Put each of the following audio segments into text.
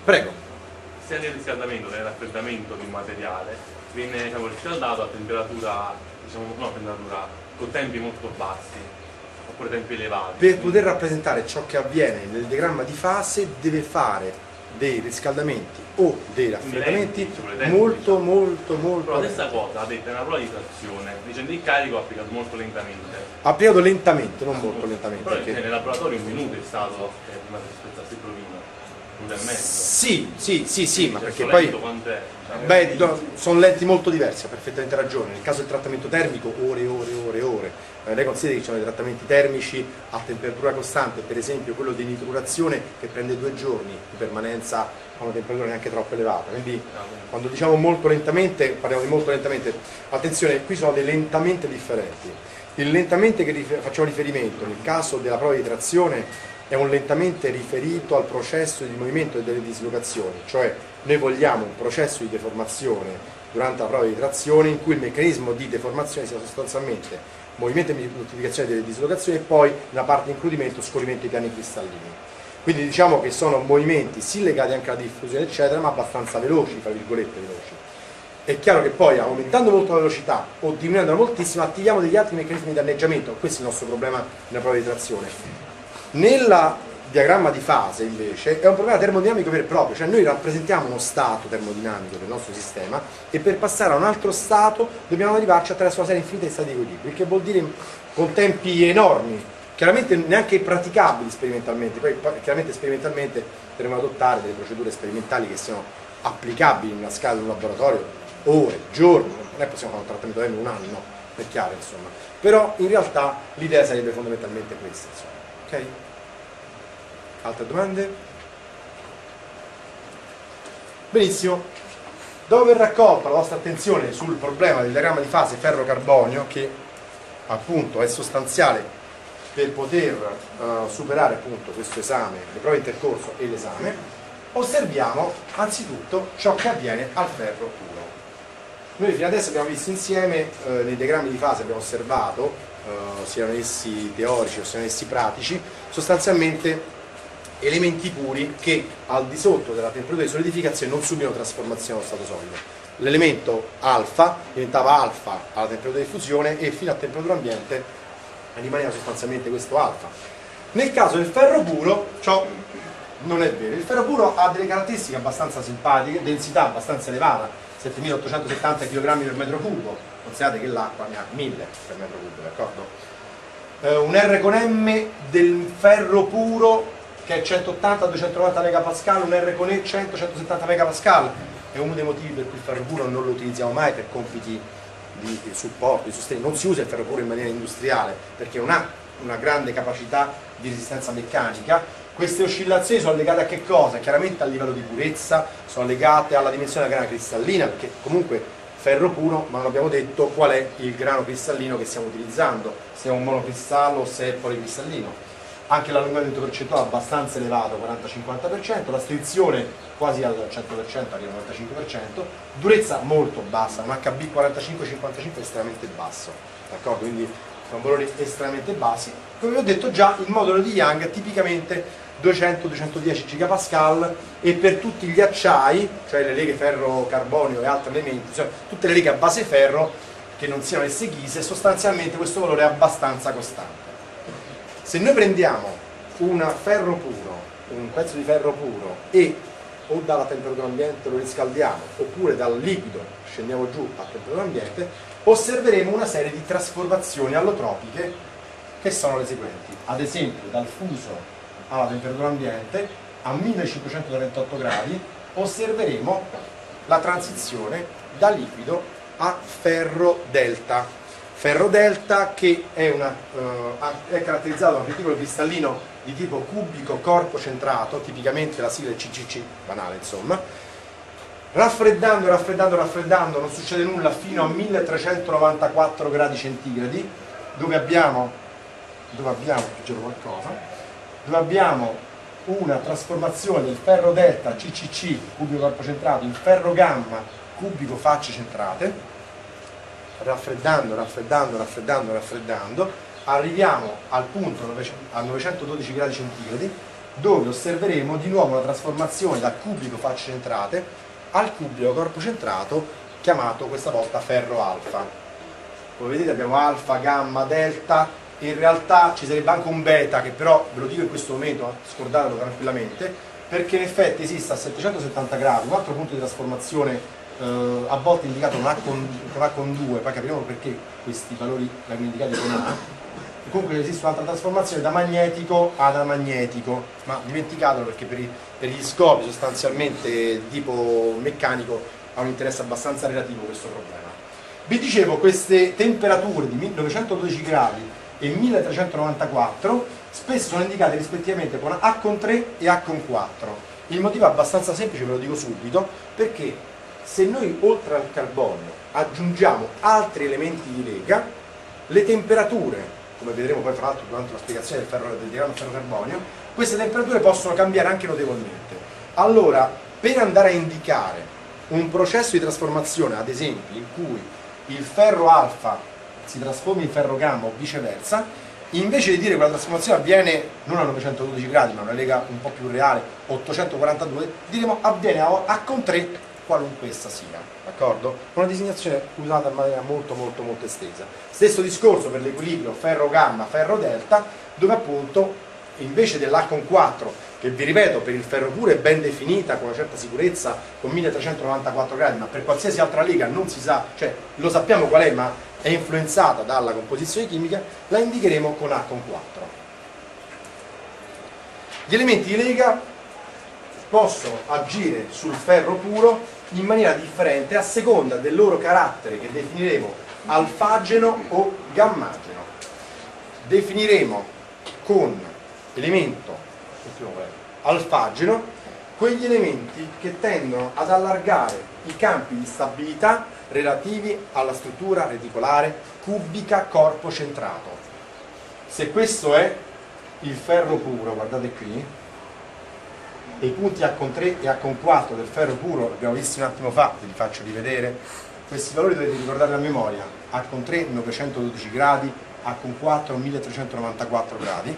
Prego. Sia nel riscaldamento che nel raffreddamento di un materiale viene, diciamo, riscaldato a temperatura, diciamo, no, a temperatura, con tempi molto bassi, oppure tempi elevati. Per poter rappresentare ciò che avviene nel diagramma di fase deve fare dei riscaldamenti o dei raffreddamenti molto. Però la stessa cosa ha detto nella prova di trazione, dicendo il carico applicato molto lentamente. Applicato lentamente, non molto lentamente. Però Perché... nel laboratorio un minuto è stato prima che spezzasse il provino, un minuto e mezzo. Sì, ma Cioè, perché sto poi... lento quant'è? Cioè, Beh, no, sono lenti molto diversi, ha perfettamente ragione. Nel caso del trattamento termico, ore. Lei consideri che ci sono dei trattamenti termici a temperatura costante, per esempio quello di nitrurazione che prende 2 giorni di permanenza a una temperatura neanche troppo elevata. Quindi quando diciamo molto lentamente, parliamo di molto lentamente. Attenzione, qui sono dei lentamente differenti. Il lentamente che facciamo riferimento nel caso della prova di trazione è un lentamente riferito al processo di movimento e delle dislocazioni, cioè noi vogliamo un processo di deformazione durante la prova di trazione in cui il meccanismo di deformazione sia sostanzialmente movimento e moltiplicazione delle dislocazioni e poi nella parte di incrudimento scorrimento dei piani cristallini. Quindi diciamo che sono movimenti sì legati anche alla diffusione eccetera, ma abbastanza veloci, fra virgolette veloci. È chiaro che poi aumentando molto la velocità o diminuendola moltissimo attiviamo degli altri meccanismi di danneggiamento, questo è il nostro problema nella prova di trazione. Nel diagramma di fase invece è un problema termodinamico vero e proprio, cioè noi rappresentiamo uno stato termodinamico del nostro sistema e per passare a un altro stato dobbiamo arrivarci attraverso una serie infinita di stati di equilibrio, il che vuol dire con tempi enormi, chiaramente neanche praticabili sperimentalmente, poi chiaramente sperimentalmente dovremo adottare delle procedure sperimentali che siano applicabili in una scala di un laboratorio, ore, giorni, non è possiamo fare un trattamento termico un anno, è chiaro insomma, però in realtà l'idea sarebbe fondamentalmente questa insomma. Ok? Altre domande? Benissimo. Dopo aver raccolto la vostra attenzione sul problema del diagramma di fase ferro-carbonio, che appunto è sostanziale per poter superare appunto questo esame, le prove in intercorso e l'esame, osserviamo anzitutto ciò che avviene al ferro puro. Noi fino adesso abbiamo visto insieme nei diagrammi di fase, abbiamo osservato siano essi teorici o siano essi pratici, sostanzialmente elementi puri che al di sotto della temperatura di solidificazione non subivano trasformazione allo stato solido. L'elemento alfa diventava alfa alla temperatura di fusione e fino a temperatura ambiente rimaneva sostanzialmente questo alfa. Nel caso del ferro puro ciò non è vero. Il ferro puro ha delle caratteristiche abbastanza simpatiche, densità abbastanza elevata, 7870 kg per metro cubo. Considerate che l'acqua ne ha 1000 per metro cubo, d'accordo? Un R con M del ferro puro che è 180-290 megapascal, un R con E 100-170 megapascal, è uno dei motivi per cui il ferro puro non lo utilizziamo mai per compiti di supporto, di sostegno. Non si usa il ferro puro in maniera industriale perché non ha una grande capacità di resistenza meccanica. Queste oscillazioni sono legate a che cosa? Chiaramente al livello di purezza, sono legate alla dimensione della grana cristallina, perché comunque ferro puro, ma non abbiamo detto qual è il grano cristallino che stiamo utilizzando, se è un monocristallo o se è policristallino. Anche l'allungamento percentuale è abbastanza elevato, 40-50%, la strizione quasi al 100%, arriva al 95%, durezza molto bassa, un HB 45-55 estremamente basso, d'accordo? Quindi sono valori estremamente bassi. Come vi ho detto già, il modulo di Young è tipicamente 200-210 gigapascal e per tutti gli acciai, cioè le leghe ferro-carbonio e altri elementi, cioè tutte le leghe a base ferro che non siano esse ghise, sostanzialmente questo valore è abbastanza costante. Se noi prendiamo un ferro puro, un pezzo di ferro puro e o dalla temperatura ambiente lo riscaldiamo oppure dal liquido scendiamo giù a temperatura ambiente, osserveremo una serie di trasformazioni allotropiche che sono le seguenti. Ad esempio dal fuso alla temperatura ambiente a 1538 gradi osserveremo la transizione da liquido a ferro delta. Ferro delta che è caratterizzato da un reticolo cristallino di tipo cubico corpo centrato, tipicamente la sigla è CCC, banale insomma. Raffreddando, non succede nulla fino a 1394 gradi centigradi, dove abbiamo una trasformazione del ferro delta CCC, cubico corpo centrato, in ferro gamma, cubico facce centrate. Raffreddando, arriviamo al punto a 912 gradi centigradi dove osserveremo di nuovo una trasformazione dal cubico facce centrate al cubico corpo centrato, chiamato questa volta ferro alfa. Come vedete abbiamo alfa, gamma, delta, in realtà ci sarebbe anche un beta, che però ve lo dico in questo momento, scordatelo tranquillamente, perché in effetti esiste a 770 gradi un altro punto di trasformazione a volte indicato con A con 2, poi capiremo perché questi valori vengono indicati con A. Comunque esiste un'altra trasformazione da magnetico ad amagnetico, ma dimenticatelo perché per gli scopi sostanzialmente di tipo meccanico ha un interesse abbastanza relativo questo problema. Vi dicevo, queste temperature di 1912 gradi e 1394 spesso sono indicate rispettivamente con A con 3 e A con 4. Il motivo è abbastanza semplice, ve lo dico subito, perché se noi oltre al carbonio aggiungiamo altri elementi di lega, le temperature, come vedremo poi fra l'altro durante la spiegazione del diagramma ferro-carbonio, queste temperature possono cambiare anche notevolmente. Allora, per andare a indicare un processo di trasformazione, ad esempio, in cui il ferro alfa si trasforma in ferro gamma o viceversa, invece di dire che la trasformazione avviene non a 912 gradi, ma una lega un po' più reale, 842, diremo avviene a con 3, qualunque essa sia, d'accordo? Una designazione usata in maniera molto estesa. Stesso discorso per l'equilibrio ferro gamma, ferro delta, dove appunto invece dell'A con 4, che vi ripeto per il ferro puro è ben definita con una certa sicurezza con 1394 gradi, ma per qualsiasi altra lega non si sa, cioè lo sappiamo qual è, ma è influenzata dalla composizione chimica, la indicheremo con A con 4. Gli elementi di lega possono agire sul ferro puro in maniera differente a seconda del loro carattere, che definiremo alfageno o gammageno. Definiremo con elemento alfageno quegli elementi che tendono ad allargare i campi di stabilità relativi alla struttura reticolare cubica corpo centrato. Se questo è il ferro puro, guardate qui, e i punti A con 3 e A con 4 del ferro puro li abbiamo visti un attimo fa, ve li faccio rivedere. Questi valori dovete ricordarli a memoria: A con 3 912 gradi, A con 4 1394 gradi.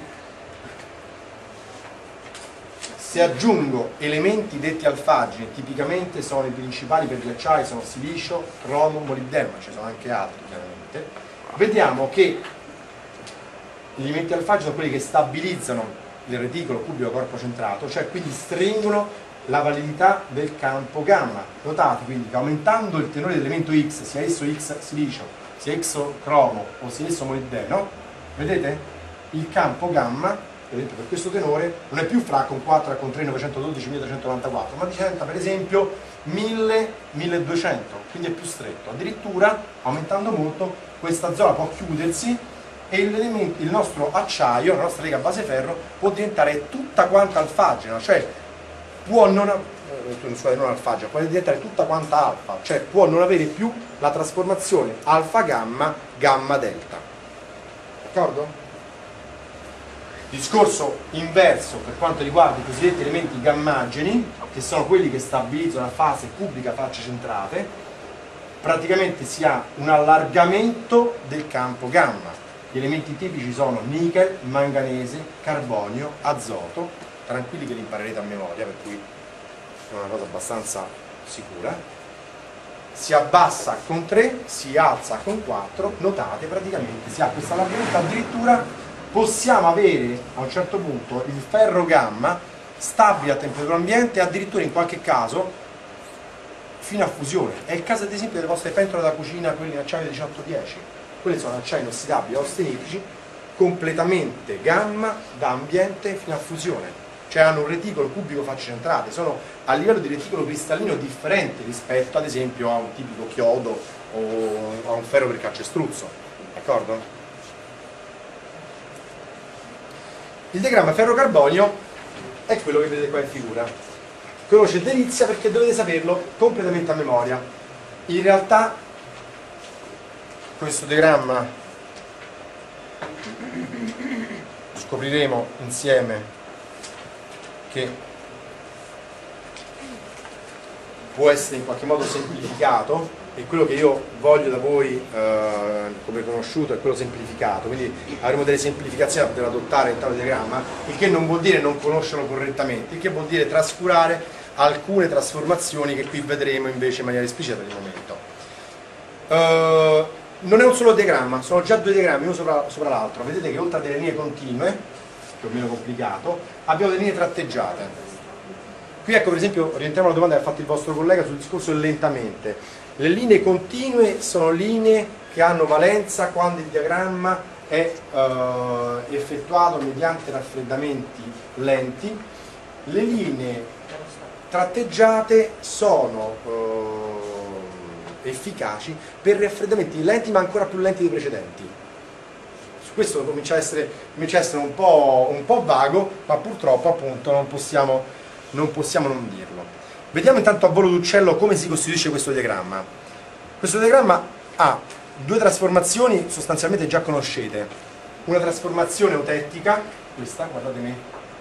Se aggiungo elementi detti alfageni, tipicamente sono i principali per gli acciai, sono silicio, cromo, molibdeno, ma ci sono anche altri chiaramente, vediamo che gli elementi alfageni sono quelli che stabilizzano il reticolo cubico corpo centrato, cioè quindi stringono la validità del campo gamma. Notate quindi che aumentando il tenore dell'elemento X, sia esso X silicio, sia esso cromo o sia esso molibdeno, vedete? Il campo gamma, per esempio per questo tenore, non è più fra con 4 con 3 912 1394, ma diventa per esempio 1000 1200, quindi è più stretto. Addirittura aumentando molto questa zona può chiudersi e il nostro acciaio, la nostra lega base ferro, può diventare tutta quanta alfagena, cioè può non alfagena, può diventare tutta quanta alfa, cioè può non avere più la trasformazione alfa gamma, gamma delta. D'accordo? Discorso inverso per quanto riguarda i cosiddetti elementi gammageni, che sono quelli che stabilizzano la fase cubica facce centrate. Praticamente si ha un allargamento del campo gamma. Gli elementi tipici sono nichel, manganese, carbonio, azoto, tranquilli che li imparerete a memoria, per cui è una cosa abbastanza sicura. Si abbassa con 3, si alza con 4, notate praticamente si ha questo allargamento, addirittura possiamo avere a un certo punto il ferro gamma stabile a temperatura ambiente e addirittura in qualche caso fino a fusione. È il caso ad esempio delle vostre pentole da cucina, quelle in acciaio 1810. Quelli sono acciai inossidabili austenitrici, completamente gamma da ambiente fino a fusione, cioè hanno un reticolo cubico facce centrate, sono a livello di reticolo cristallino differente rispetto ad esempio a un tipico chiodo o a un ferro per calcestruzzo, d'accordo? Il diagramma ferro-carbonio è quello che vedete qua in figura. Conosce delizia perché dovete saperlo completamente a memoria. In realtà questo diagramma scopriremo insieme che può essere in qualche modo semplificato e quello che io voglio da voi come conosciuto è quello semplificato, quindi avremo delle semplificazioni da poter adottare in tale diagramma, il che non vuol dire non conoscerlo correttamente, il che vuol dire trascurare alcune trasformazioni che qui vedremo invece in maniera esplicita per il momento. Non è un solo diagramma, sono già due diagrammi uno sopra l'altro. Vedete che oltre a delle linee continue, più o meno complicato, abbiamo delle linee tratteggiate. Qui ecco per esempio, rientriamo alla domanda che ha fatto il vostro collega sul discorso del lentamente. Le linee continue sono linee che hanno valenza quando il diagramma è effettuato mediante raffreddamenti lenti. Le linee tratteggiate sono efficaci per raffreddamenti lenti ma ancora più lenti dei precedenti. Su questo comincia a essere un po' vago, ma purtroppo appunto non possiamo non dirlo. Vediamo intanto a volo d'uccello come si costituisce questo diagramma. Questo diagramma ha due trasformazioni sostanzialmente già conoscete. Una trasformazione eutettica, questa, guardatemi,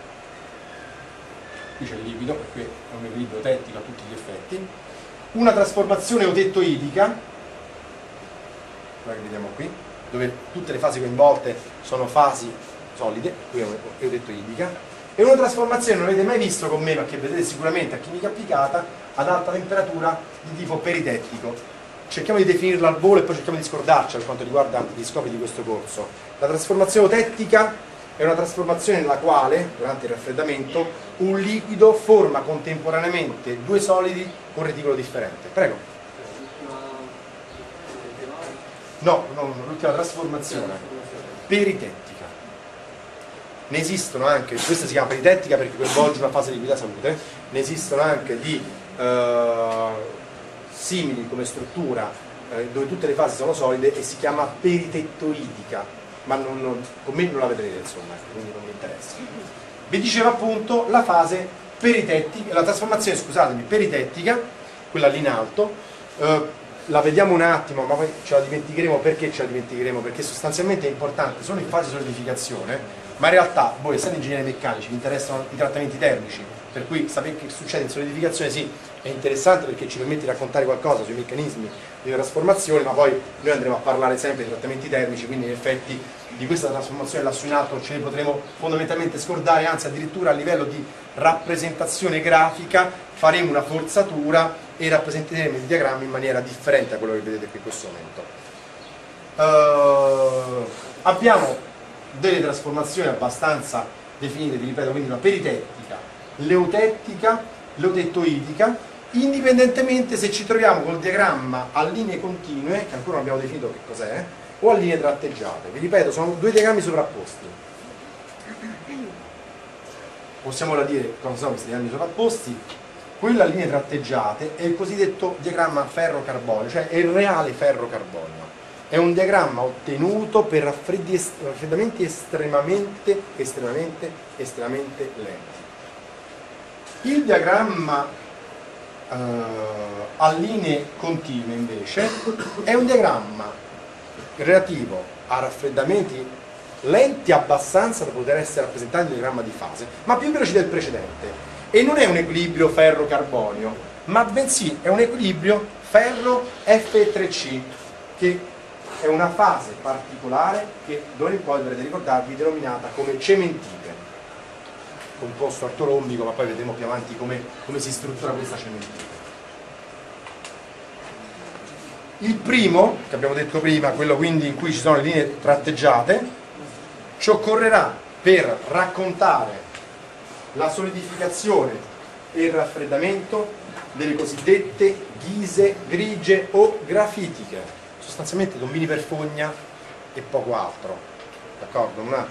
qui c'è il liquido, perché è un equilibrio eutettico a tutti gli effetti. Una trasformazione eutettoidica, quella che vediamo qui, dove tutte le fasi coinvolte sono fasi solide, qui è eutettoidica. E una trasformazione non avete mai visto con me, ma che vedete sicuramente a chimica applicata, ad alta temperatura di tipo peritettico. Cerchiamo di definirla al volo e poi cerchiamo di scordarci per quanto riguarda gli scopi di questo corso. La trasformazione eutettica è una trasformazione nella quale, durante il raffreddamento, un liquido forma contemporaneamente due solidi con reticolo differente. Prego. No, l'ultima trasformazione. Peritettica. Ne esistono anche, questa si chiama peritettica perché coinvolge una fase di liquida salute, ne esistono anche di simili come struttura dove tutte le fasi sono solide e si chiama peritettoidica, ma con me non la vedrete insomma, quindi non mi interessa. Vi dicevo appunto la fase peritettica, la trasformazione, scusatemi, peritettica, quella lì in alto, la vediamo un attimo, ma poi ce la dimenticheremo. Perché ce la dimenticheremo? Perché sostanzialmente è importante, sono in fase di solidificazione, ma in realtà voi essendo ingegneri meccanici vi interessano i trattamenti termici, per cui sapere che succede in solidificazione sì, è interessante perché ci permette di raccontare qualcosa sui meccanismi di trasformazione, ma poi noi andremo a parlare sempre di trattamenti termici, quindi gli effetti di questa trasformazione lassù in alto ce li potremo fondamentalmente scordare, anzi addirittura a livello di rappresentazione grafica faremo una forzatura e rappresenteremo il diagramma in maniera differente da quello che vedete qui in questo momento. Abbiamo delle trasformazioni abbastanza definite, vi ripeto, quindi una peritettica, l'eutettica, l'eutettoidica, indipendentemente se ci troviamo col diagramma a linee continue, che ancora non abbiamo definito che cos'è, o a linee tratteggiate. Vi ripeto, sono due diagrammi sovrapposti. Possiamo ora dire cosa sono questi diagrammi sovrapposti. Quello a linee tratteggiate è il cosiddetto diagramma ferro-carbonio, cioè è il reale ferro-carbonio. È un diagramma ottenuto per raffreddamenti estremamente lenti. Il diagramma a linee continue invece è un diagramma relativo a raffreddamenti lenti abbastanza da poter essere rappresentati in diagramma di fase, ma più veloci del precedente. E non è un equilibrio ferro-carbonio, ma bensì è un equilibrio ferro-Fe3C, che è una fase particolare che d'ora in poi dovrete ricordarvi denominata come cementite, composto ortorombico, ma poi vedremo più avanti come si struttura questa cementite. Il primo, che abbiamo detto prima, quello quindi in cui ci sono le linee tratteggiate, ci occorrerà per raccontare la solidificazione e il raffreddamento delle cosiddette ghise grigie o grafitiche, sostanzialmente tombini per fogna e poco altro, d'accordo? Non ha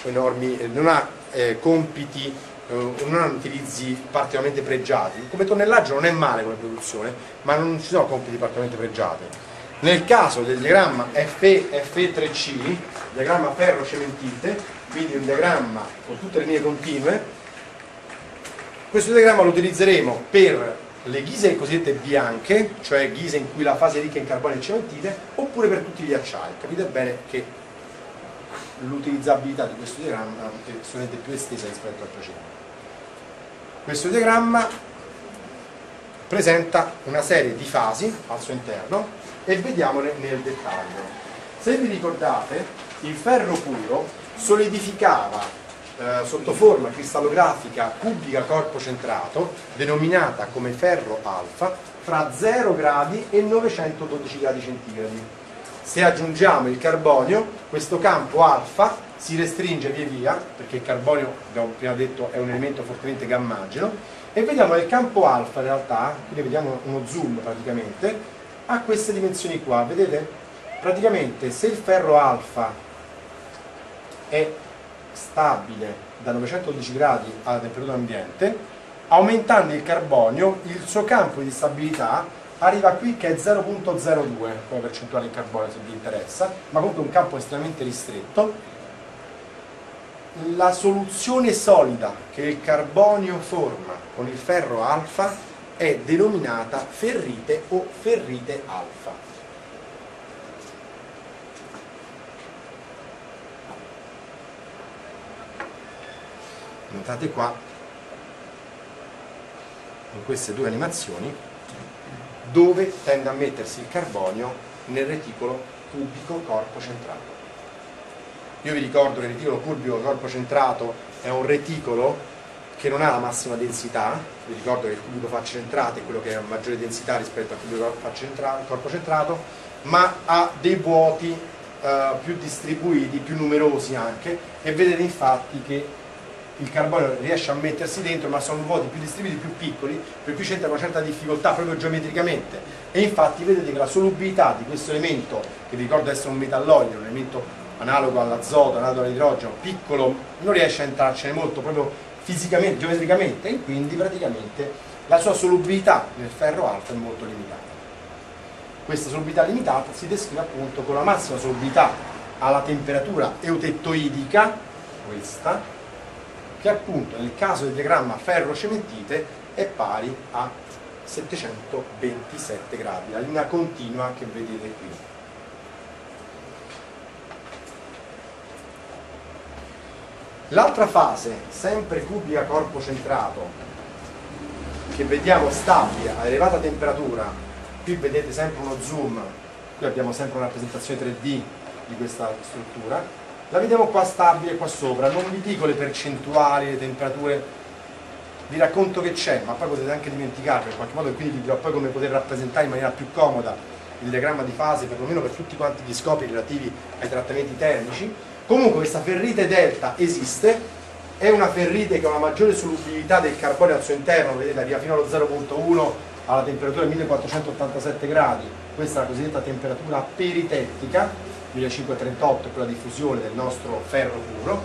compiti, non ha utilizzi particolarmente pregiati. Come tonnellaggio non è male come produzione, ma non ci sono compiti particolarmente pregiati. Nel caso del diagramma Fe3C, diagramma ferro-cementite, quindi un diagramma con tutte le linee continue, questo diagramma lo utilizzeremo per le ghise cosiddette bianche, cioè ghise in cui la fase è ricca in carbonio e cementite, oppure per tutti gli acciai. Capite bene che l'utilizzabilità di questo diagramma è sicuramente più estesa rispetto al precedente. Questo diagramma presenta una serie di fasi al suo interno e vediamole nel dettaglio. Se vi ricordate, il ferro puro solidificava sotto forma cristallografica cubica corpo centrato, denominata come ferro alfa, fra 0 gradi e 912 gradi centigradi. Se aggiungiamo il carbonio, questo campo alfa si restringe via via, perché il carbonio, abbiamo prima detto, è un elemento fortemente gammageno, e vediamo che il campo alfa in realtà, quindi vediamo uno zoom praticamente, ha queste dimensioni qua, vedete? Praticamente se il ferro alfa è stabile da 912 gradi alla temperatura ambiente, aumentando il carbonio il suo campo di stabilità arriva qui che è 0,02 come percentuale in carbonio, se vi interessa, ma comunque un campo estremamente ristretto. La soluzione solida che il carbonio forma con il ferro alfa è denominata ferrite o ferrite alfa. Notate qua, in queste due animazioni, dove tende a mettersi il carbonio nel reticolo cubico corpo centrato. Io vi ricordo che il reticolo cubico corpo centrato è un reticolo che non ha la massima densità. Vi ricordo che il cubico faccia centrato è quello che ha maggiore densità rispetto al cubico corpo centrato, ma ha dei vuoti più distribuiti, più numerosi anche, e vedete infatti che il carbonio riesce a mettersi dentro, ma sono vuoti più distribuiti, più piccoli, per cui c'entra una certa difficoltà proprio geometricamente. E infatti vedete che la solubilità di questo elemento, che vi ricordo essere un metalloide, un elemento analogo all'azoto, analogo all'idrogeno, piccolo, non riesce a entrarcene molto proprio fisicamente, geometricamente, e quindi praticamente la sua solubilità nel ferro alfa è molto limitata. Questa solubilità limitata si descrive appunto con la massima solubilità alla temperatura eutettoidica, questa, che appunto nel caso del diagramma ferro-cementite è pari a 727 gradi, la linea continua che vedete qui. L'altra fase, sempre cubica corpo centrato, che vediamo stabile a elevata temperatura, qui vedete sempre uno zoom, qui abbiamo sempre una rappresentazione 3D di questa struttura, la vediamo qua stabile qua sopra. Non vi dico le percentuali, le temperature, vi racconto che c'è, ma poi potete anche dimenticarvi in qualche modo, e quindi vi dirò poi come poter rappresentare in maniera più comoda il diagramma di fase, perlomeno per tutti quanti gli scopi relativi ai trattamenti termici. Comunque questa ferrite delta esiste, è una ferrite che ha una maggiore solubilità del carbonio al suo interno, vedete arriva fino allo 0,1 alla temperatura 1487 gradi, questa è la cosiddetta temperatura peritettica, 1538 è quella di fusione del nostro ferro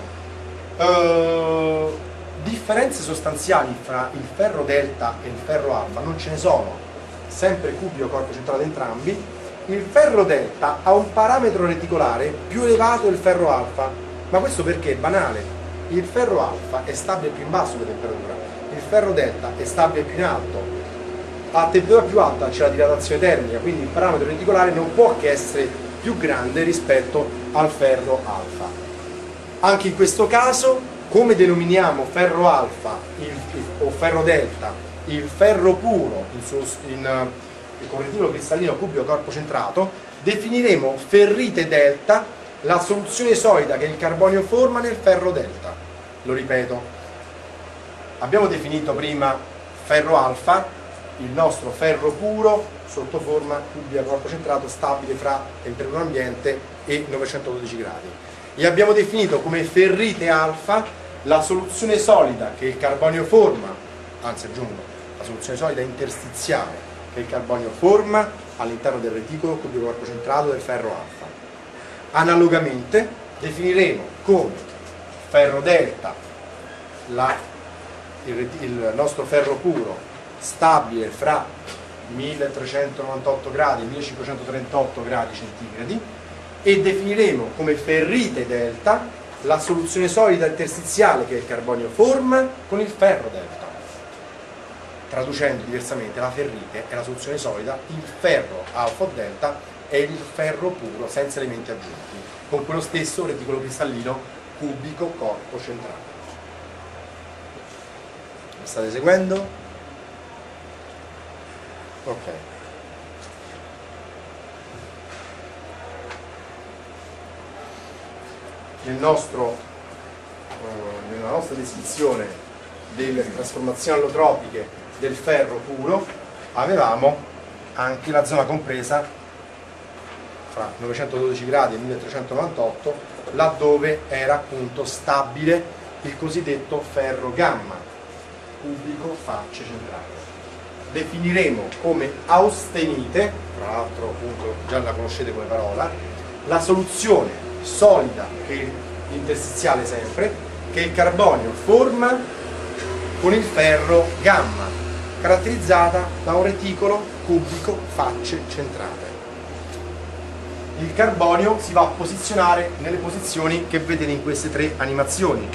puro. Differenze sostanziali fra il ferro delta e il ferro alfa non ce ne sono, sempre cubico corpo centrato entrambi. Il ferro delta ha un parametro reticolare più elevato del ferro alfa, ma questo perché è banale: il ferro alfa è stabile più in basso come temperatura, il ferro delta è stabile più in alto. A temperatura più alta c'è la dilatazione termica, quindi il parametro reticolare non può che essere più grande rispetto al ferro alfa. Anche in questo caso, come denominiamo ferro alfa o ferro delta, il ferro puro con reticolo cristallino cubico corpo centrato, definiremo ferrite delta la soluzione solida che il carbonio forma nel ferro delta. Lo ripeto, abbiamo definito prima ferro alfa, il nostro ferro puro sotto forma cubica corpo centrato stabile fra temperatura ambiente e 912 gradi, e abbiamo definito come ferrite alfa la soluzione solida che il carbonio forma, anzi aggiungo, la soluzione solida interstiziale che il carbonio forma all'interno del reticolo cubico corpo centrato del ferro alfa. Analogamente definiremo come ferro delta il nostro ferro puro stabile fra 1398 gradi e 1538 gradi centigradi, e definiremo come ferrite delta la soluzione solida interstiziale che il carbonio forma con il ferro delta. Traducendo diversamente, la ferrite è la soluzione solida, il ferro alfa o delta è il ferro puro senza elementi aggiunti, con quello stesso reticolo cristallino cubico corpo centrato. Mi state seguendo? Ok. Nella nostra descrizione delle trasformazioni allotropiche del ferro puro avevamo anche la zona compresa fra 912 gradi e 1398, laddove era appunto stabile il cosiddetto ferro gamma, cubico facce centrale. Definiremo come austenite, tra l'altro appunto già la conoscete come parola, la soluzione solida, che interstiziale sempre, che il carbonio forma con il ferro gamma, caratterizzata da un reticolo cubico facce centrate. Il carbonio si va a posizionare nelle posizioni che vedete in queste tre animazioni.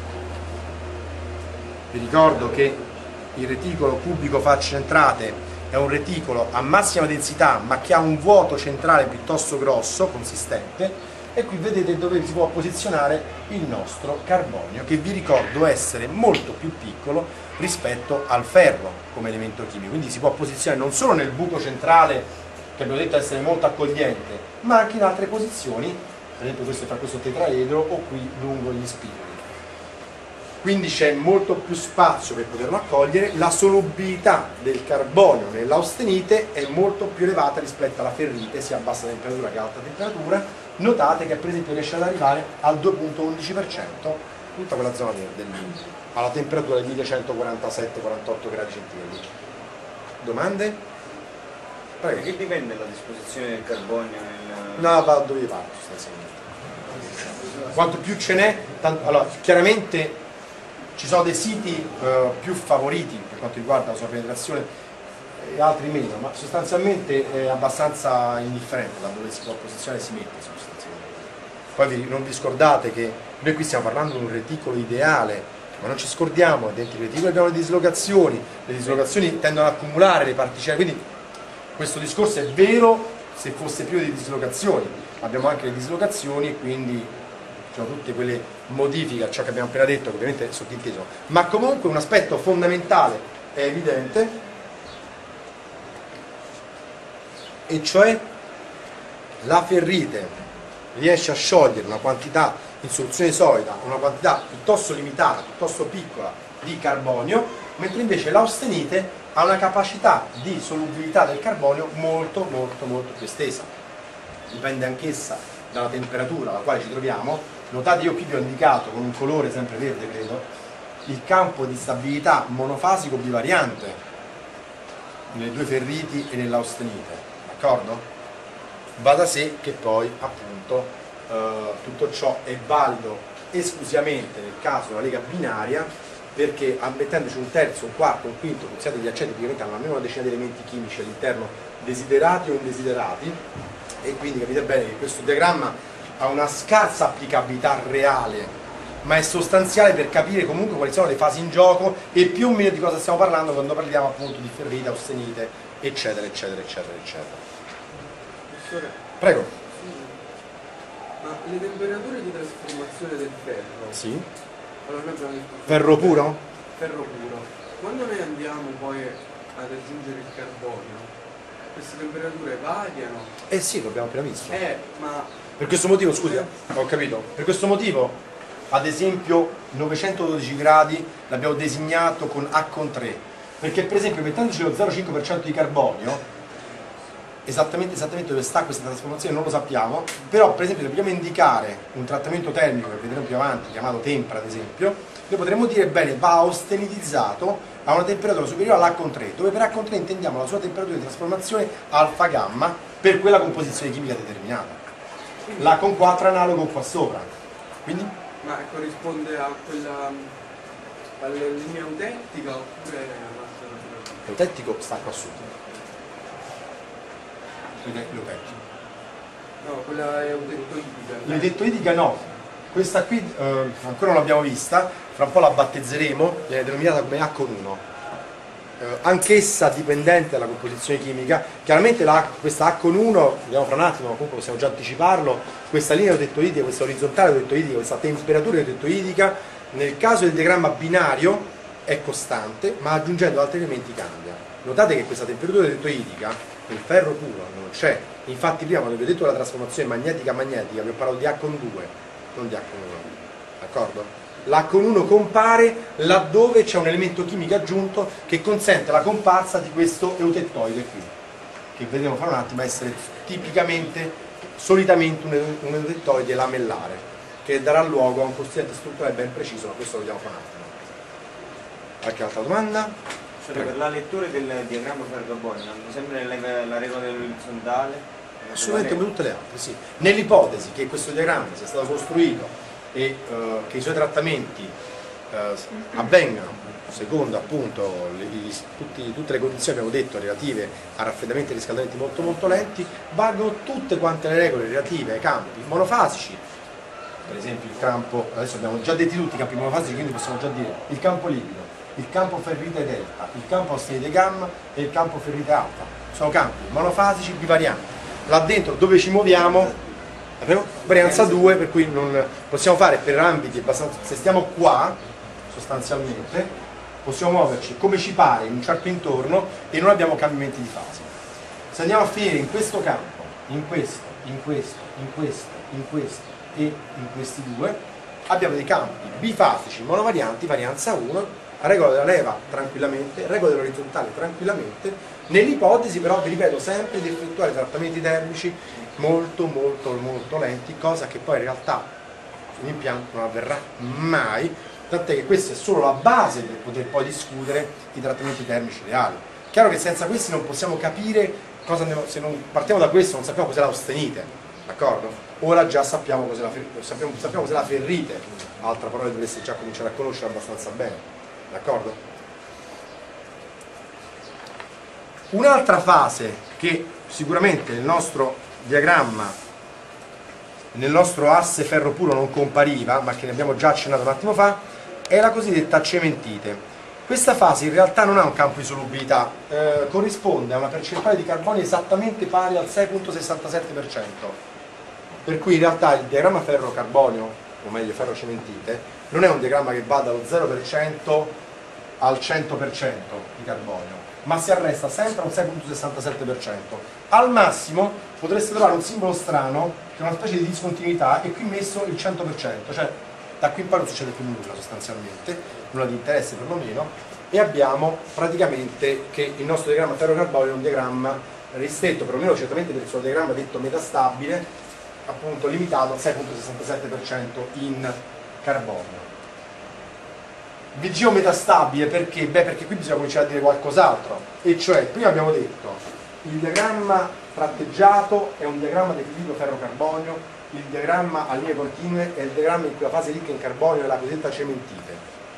Vi ricordo che il reticolo cubico facce centrate è un reticolo a massima densità ma che ha un vuoto centrale piuttosto grosso, consistente, e qui vedete dove si può posizionare il nostro carbonio, che vi ricordo essere molto più piccolo rispetto al ferro come elemento chimico, quindi si può posizionare non solo nel buco centrale, che abbiamo detto essere molto accogliente, ma anche in altre posizioni, per esempio questo fa questo tetraedro o qui lungo gli spigoli. Quindi c'è molto più spazio per poterlo accogliere, la solubilità del carbonio nell'austenite è molto più elevata rispetto alla ferrite, sia a bassa temperatura che a alta temperatura. Notate che per esempio riesce ad arrivare al 2,11%, tutta quella zona del alla temperatura di 1147-48 gradi centigradi. Domande? Prego. Che dipende dalla disposizione del carbonio nel... No, va dove va sostanzialmente. Quanto più ce n'è, allora chiaramente ci sono dei siti più favoriti per quanto riguarda la sua penetrazione e altri meno, ma sostanzialmente è abbastanza indifferente da dove si può posizionare e si mette sostanzialmente. Poi non vi scordate che noi qui stiamo parlando di un reticolo ideale, ma non ci scordiamo, dentro i reticoli abbiamo le dislocazioni tendono ad accumulare le particelle, quindi questo discorso è vero se fosse più di dislocazioni, abbiamo anche le dislocazioni e quindi sono tutte quelle modifiche a ciò che abbiamo appena detto, che ovviamente è sottinteso, ma comunque un aspetto fondamentale è evidente, e cioè la ferrite riesce a sciogliere una quantità in soluzione solida, una quantità piuttosto limitata, piuttosto piccola di carbonio, mentre invece l'austenite ha una capacità di solubilità del carbonio molto più estesa. Dipende anch'essa dalla temperatura alla quale ci troviamo. Notate, io qui vi ho indicato con un colore sempre verde, credo, il campo di stabilità monofasico bivariante nelle due ferriti e nell'austenite, d'accordo? Va da sé che poi appunto tutto ciò è valido esclusivamente nel caso della lega binaria, perché mettendoci un terzo, un quarto, un quinto, considerate gli accenti praticamente hanno almeno una decina di elementi chimici all'interno, desiderati o indesiderati, e quindi capite bene che questo diagramma ha una scarsa applicabilità reale, ma è sostanziale per capire comunque quali sono le fasi in gioco e più o meno di cosa stiamo parlando quando parliamo appunto di ferrite, austenite, eccetera. Prego. Ma le temperature di trasformazione del ferro? Sì. Allora noi abbiamo detto Ferro puro? Ferro puro. Quando noi andiamo poi ad aggiungere il carbonio, queste temperature variano? Eh sì, l'abbiamo appena visto. Ma... Per questo motivo, scusa, ho capito. Per questo motivo, ad esempio, 912 gradi l'abbiamo designato con A con 3, perché per esempio mettendoci lo 0,5% di carbonio, esattamente dove sta questa trasformazione non lo sappiamo, però per esempio se vogliamo indicare un trattamento termico che vedremo più avanti, chiamato tempera ad esempio, noi potremmo dire bene, va austenitizzato a una temperatura superiore all'A con 3, dove per A con 3 intendiamo la sua temperatura di trasformazione alfa gamma per quella composizione chimica determinata. L'A con 4 è analogo qua sopra. Quindi? Ma corrisponde a quella linea eutettica oppure L'eutetico sta qua sotto. L'eutetico. No, quella è eutettoidica. L'eutettoidica no. Questa qui ancora non l'abbiamo vista, fra un po' la battezzeremo, viene denominata come A con 1. Anch'essa dipendente dalla composizione chimica. Chiaramente questa A con 1, vediamo fra un attimo, ma comunque possiamo già anticiparlo, questa linea eutettoidica, questa orizzontale eutettoidica, questa temperatura eutettoidica, nel caso del diagramma binario è costante, ma aggiungendo altri elementi cambia. Notate che questa temperatura elettroidica, il ferro puro, non c'è. Infatti prima quando vi ho detto la trasformazione magnetica-magnetica, vi ho parlato di H con 2, non di H con 1, d'accordo? L'H con 1 compare laddove c'è un elemento chimico aggiunto che consente la comparsa di questo eutettoide qui, che vedremo fra un attimo essere tipicamente, solitamente un eutettoide lamellare, che darà luogo a un costituente strutturale ben preciso, ma questo lo vediamo fra un attimo. Qualche altra domanda? Per la lettura del diagramma ferro-carbonio, hanno sempre la regola dell'orizzontale? Assolutamente come tutte le altre, sì. Nell'ipotesi che questo diagramma sia stato costruito e che i suoi trattamenti avvengano secondo appunto tutte le condizioni, abbiamo detto, relative a raffreddamenti e riscaldamenti molto molto lenti, valgono tutte quante le regole relative ai campi monofasici. Per esempio il campo, adesso abbiamo già detti tutti i campi monofasici, quindi possiamo già dire il campo liquido, il campo ferrite delta, il campo austenite gamma e il campo ferrite alfa. Sono campi monofasici bivarianti. Là dentro dove ci muoviamo abbiamo varianza 2, per cui non possiamo fare per ambiti abbastanza, se stiamo qua sostanzialmente possiamo muoverci come ci pare in un certo intorno e non abbiamo cambiamenti di fase. Se andiamo a finire in questo campo, in questo, in questo, in questo, in questo e in questi due, abbiamo dei campi bifasici monovarianti, varianza 1, regola della leva tranquillamente, regola dell'orizzontale tranquillamente, nell'ipotesi però, vi ripeto sempre, di effettuare trattamenti termici molto molto molto lenti, cosa che poi in realtà sull'impianto non avverrà mai, tant'è che questa è solo la base per poter poi discutere i trattamenti termici reali. Chiaro che senza questi non possiamo capire cosa andiamo, se non partiamo da questo non sappiamo cos'è l'austenite, d'accordo? Ora già sappiamo cos'è sappiamo cos'è la ferrite, altra parola che dovreste già cominciare a conoscere abbastanza bene, d'accordo? Un'altra fase che sicuramente nel nostro diagramma, nel nostro asse ferro puro non compariva, ma che ne abbiamo già accennato un attimo fa, è la cosiddetta cementite. Questa fase in realtà non ha un campo di solubilità, corrisponde a una percentuale di carbonio esattamente pari al 6,67%, per cui in realtà il diagramma ferro-carbonio, o meglio ferro-cementite, non è un diagramma che va dallo 0% al 100% di carbonio, ma si arresta sempre a un 6,67%. Al massimo potreste trovare un simbolo strano, che è una specie di discontinuità, e qui messo il 100%, cioè da qui in poi non succede più nulla sostanzialmente, nulla di interesse perlomeno, e abbiamo praticamente che il nostro diagramma ferro-carbonio è un diagramma ristretto, perlomeno certamente per il suo diagramma detto metastabile, appunto limitato al 6,67% in carbonio. Vi dicevo metastabile perché? Beh, perché qui bisogna cominciare a dire qualcos'altro, e cioè prima abbiamo detto il diagramma tratteggiato è un diagramma di equilibrio ferro-carbonio, il diagramma a linee continue è il diagramma in cui la fase ricca in carbonio è la cosiddetta cementite.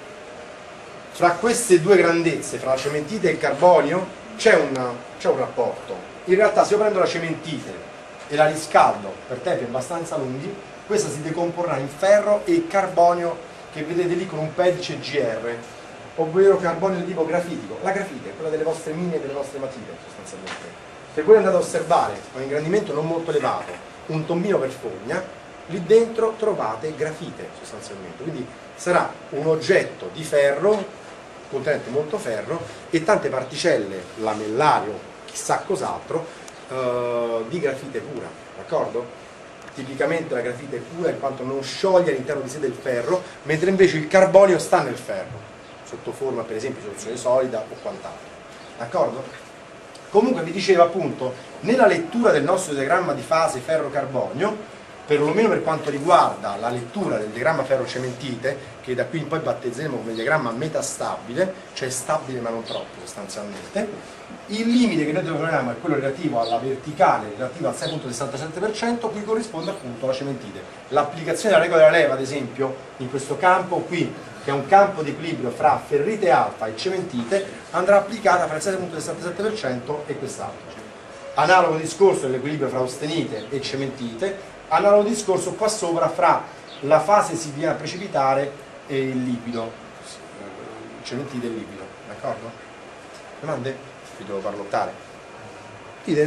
Fra queste due grandezze, fra la cementite e il carbonio, c'è un rapporto. In realtà se io prendo la cementite e la riscaldo per tempi abbastanza lunghi, questa si decomporrà in ferro e carbonio che vedete lì con un pedice GR, ovvero carbonio di tipo grafitico. La grafite è quella delle vostre mine e delle vostre matite sostanzialmente. Se voi andate a osservare a un ingrandimento non molto elevato un tombino per fogna, lì dentro trovate grafite sostanzialmente, quindi sarà un oggetto di ferro, contenente molto ferro, e tante particelle lamellari o chissà cos'altro di grafite pura, d'accordo? Tipicamente la grafite è pura in quanto non scioglie all'interno di sé del ferro, mentre invece il carbonio sta nel ferro, sotto forma per esempio di soluzione solida o quant'altro, d'accordo? Comunque vi dicevo appunto, nella lettura del nostro diagramma di fase ferro-carbonio, perlomeno per quanto riguarda la lettura del diagramma ferro-cementite, che da qui in poi battezzeremo come diagramma metastabile, cioè stabile ma non troppo sostanzialmente, il limite che noi troviamo è quello relativo alla verticale, relativo al 6,67%, cui corrisponde appunto la cementite. L'applicazione della regola della leva, ad esempio, in questo campo qui, che è un campo di equilibrio fra ferrite alfa e cementite, andrà applicata fra il 6,67% e quest'altro. Analogo discorso dell'equilibrio fra austenite e cementite, analogo discorso qua sopra fra la fase si viene a precipitare e il liquido, cementite e il liquido, d'accordo? Domande? Vi devo parlottare. Dite,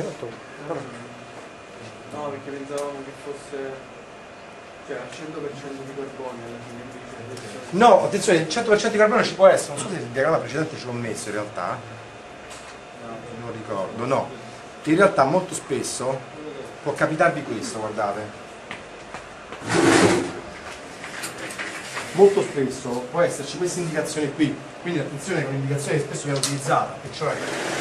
No, perché pensavamo che fosse, cioè al 100% di carbonio alla fine invece. No, attenzione, il 100% di carbonio ci può essere, non so se il diagramma precedente ce l'ho messo in realtà, non ricordo, no. In realtà molto spesso può capitarvi questo, guardate. Molto spesso può esserci questa indicazione qui, quindi attenzione che è un'indicazione che spesso viene utilizzata, e cioè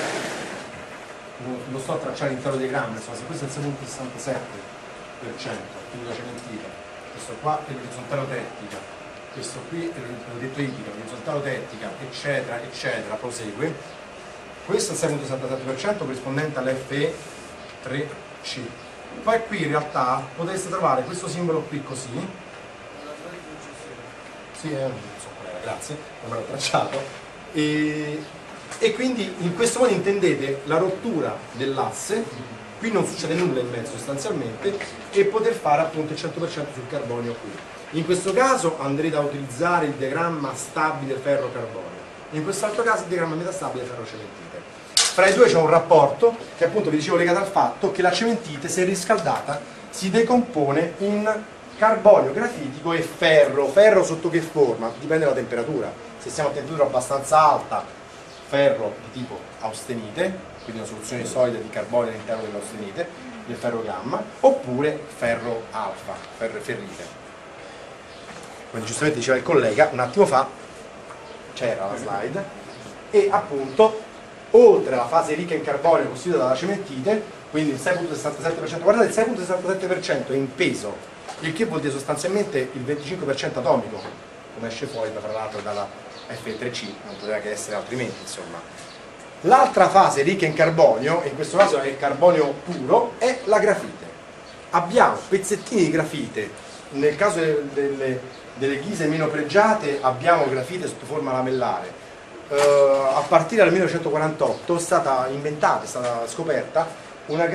lo sto a tracciare l'intero diagramma, insomma, se questo è il 6,67%, quindi la cementita, questo qua è l'orizzontale tettica, questo qui è l'odetto idrica, l'orizzontale tettica, eccetera, eccetera, prosegue. Questo è il 6,77% corrispondente all'FE3C. Poi qui in realtà potreste trovare questo simbolo qui così. Sì, non so qual era, grazie, non me l'ho tracciato. E quindi in questo modo intendete la rottura dell'asse, qui non succede nulla in mezzo sostanzialmente, e poter fare appunto il 100% sul carbonio qui. In questo caso andrete a utilizzare il diagramma stabile ferro-carbonio, in quest'altro caso il diagramma metastabile ferro-cementite. Fra i due c'è un rapporto che appunto vi dicevo legato al fatto che la cementite, se riscaldata, si decompone in carbonio grafitico e ferro. Ferro sotto che forma? Dipende dalla temperatura. Se siamo a temperatura abbastanza alta, ferro di tipo austenite, quindi una soluzione solida di carbonio all'interno dell'austenite, del ferro gamma, oppure ferro alfa, ferrite. Come giustamente diceva il collega un attimo fa, c'era la slide, e appunto oltre alla fase ricca in carbonio costituita dalla cementite, quindi il 6,67%, guardate il 6,67% è in peso, il che vuol dire sostanzialmente il 25% atomico, come esce fuori tra l'altro dalla Fe3C, non poteva che essere altrimenti, insomma. L'altra fase ricca in carbonio, in questo caso è il carbonio puro, è la grafite. Abbiamo pezzettini di grafite, nel caso delle ghise meno pregiate abbiamo grafite sotto forma lamellare. A partire dal 1948 è stata inventata, è stata scoperta una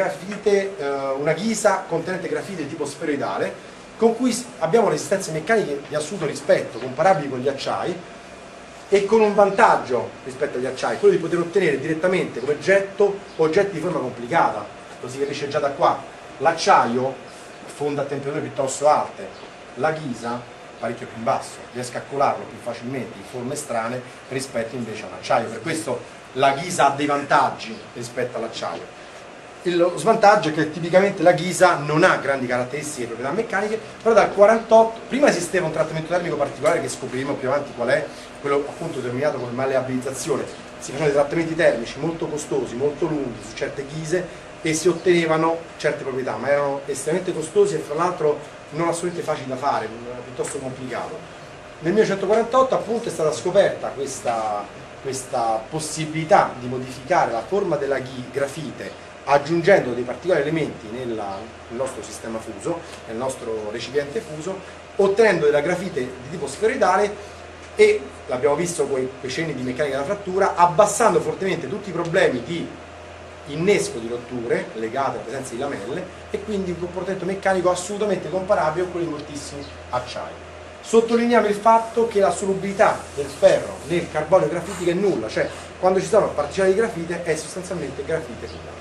ghisa contenente grafite di tipo sferoidale, con cui abbiamo resistenze meccaniche di assoluto rispetto, comparabili con gli acciai, e con un vantaggio rispetto agli acciai, quello di poter ottenere direttamente come getto oggetti di forma complicata. Lo si capisce già da qua. L'acciaio fonda a temperature piuttosto alte, la ghisa parecchio più in basso, riesco a colarlo più facilmente in forme strane rispetto invece all'acciaio. Per questo la ghisa ha dei vantaggi rispetto all'acciaio. Lo svantaggio è che tipicamente la ghisa non ha grandi caratteristiche e proprietà meccaniche, però dal 48 prima esisteva un trattamento termico particolare che scopriremo più avanti qual è, quello appunto determinato come malleabilizzazione. Si facevano dei trattamenti termici molto costosi, molto lunghi su certe ghise e si ottenevano certe proprietà, ma erano estremamente costosi e fra l'altro non assolutamente facili da fare, piuttosto complicato. Nel 1948 appunto è stata scoperta questa possibilità di modificare la forma della grafite aggiungendo dei particolari elementi nel nostro sistema fuso, nel nostro recipiente fuso, ottenendo della grafite di tipo sferoidale e, l'abbiamo visto con quei cenni di meccanica della frattura, abbassando fortemente tutti i problemi di innesco di rotture legate alla presenza di lamelle e quindi un comportamento meccanico assolutamente comparabile con quello di moltissimi acciai. Sottolineiamo il fatto che la solubilità del ferro nel carbonio grafitico è nulla, cioè quando ci sono particelle di grafite è sostanzialmente grafite pura.